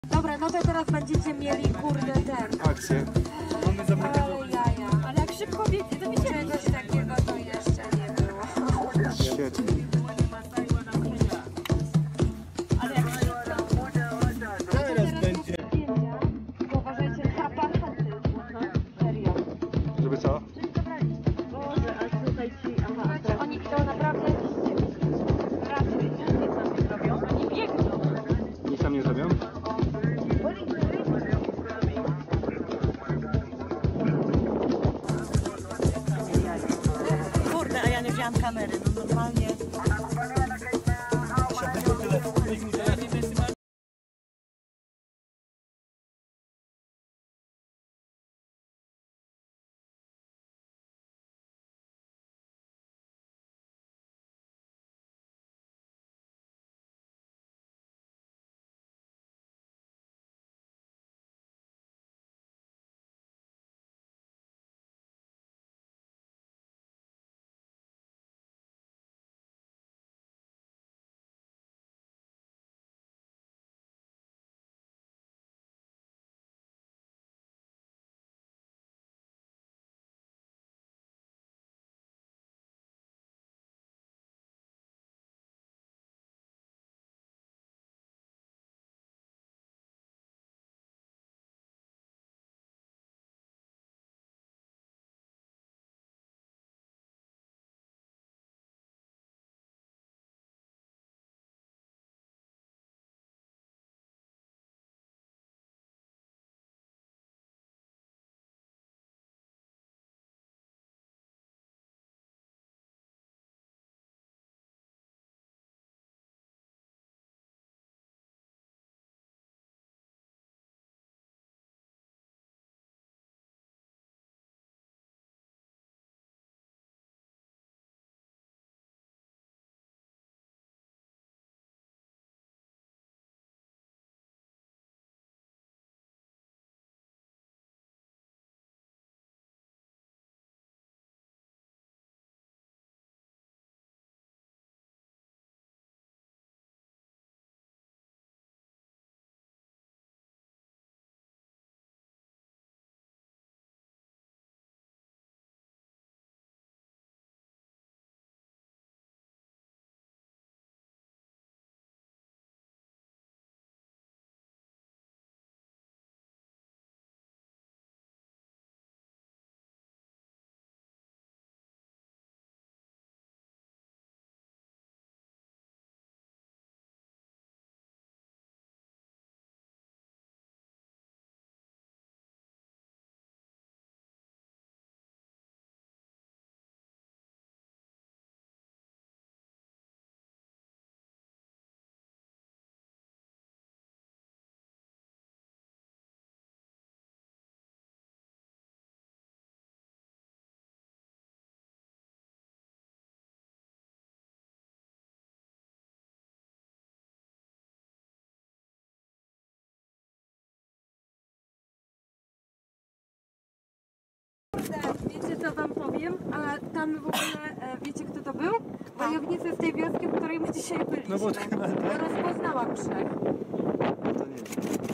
Dobra, no to teraz będziecie mieli, kurde, ten. Akcję. Ale jaja. Ale jak szybko biegnie, to wiecie, czegoś takiego to jeszcze nie było. Świetnie. Ale jak szybko. Teraz będzie. Uważajcie na apartaty. Serio. Żeby co? Boże, a tutaj ci... Aha, oni to naprawdę... Raczej nic tam nie zrobią. Oni biegną. Nic tam nie zrobią? Kurde, a ja nie wziąłam kamery, no normalnie. Wiecie co wam powiem? A tam w ogóle, wiecie kto to był? Wojownicy z tej wioski, w której my dzisiaj byliśmy. No bo chyba tak. Rozpoznałam trzech. To nie wiem.